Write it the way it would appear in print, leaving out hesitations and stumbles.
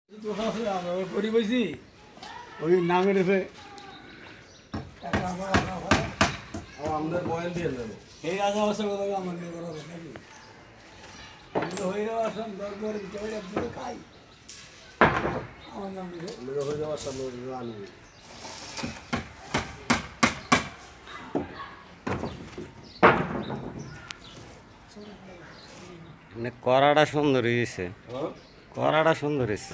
করি বইছি ওই নামের আমাদের বয়ান দিয়ে নেবে এই রাজা অবস্থা কথা আমার নিয়ে করা হবে নাকি হয়ে যাওয়ার সঙ্গে দরকার খাই আমার নাম হয়ে যাওয়ার সামনে আনবি মানে কড়াটা সুন্দর হয়েছে, কড়াটা সুন্দর হয়েছে।